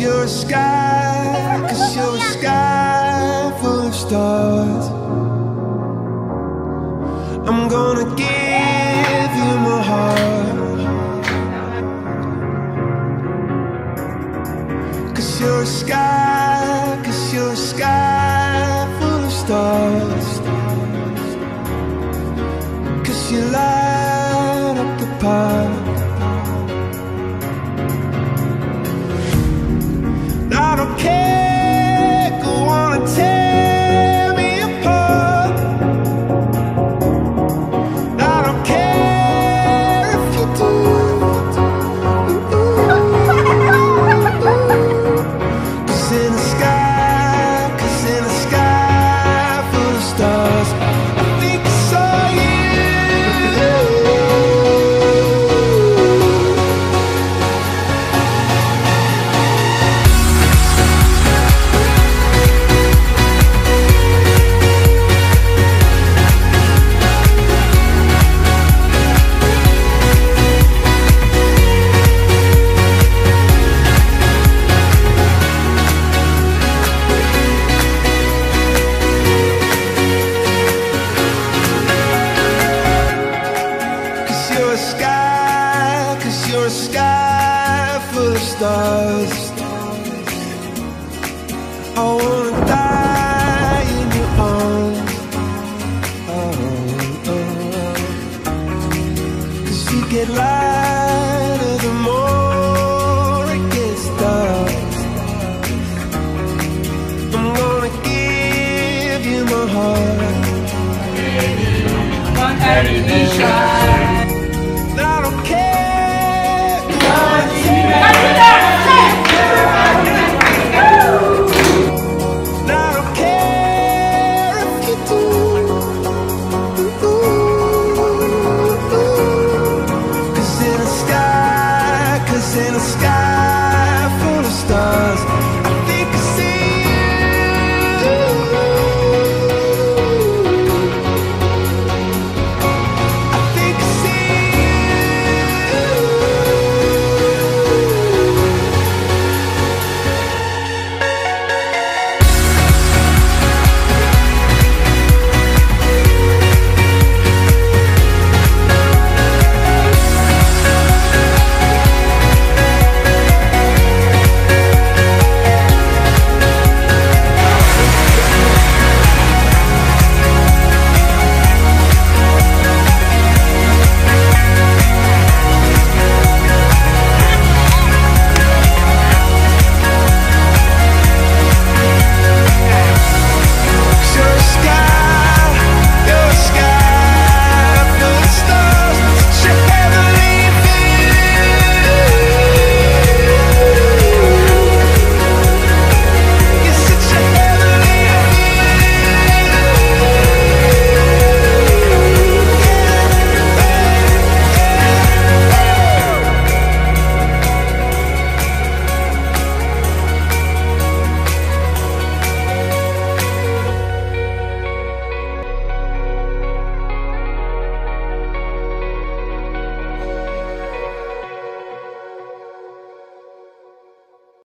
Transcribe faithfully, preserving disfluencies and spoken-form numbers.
you're a sky, cause you're a sky full of stars. I'm gonna give you my heart, cause you're a sky, cause you're a sky full of stars. Cause you light up the park. I don't care, go on and tear me apart. I don't care if you do. Cause in the sky, cause in the sky full of stars, I think I saw you. You're a sky, cause you're a sky full of stars. I wanna die in your arms. Oh, oh, oh. Cause you get lighter the more it gets dark. I'm gonna give you my heart. I don't care. I don't care if you do. Cause in the sky, cause in the sky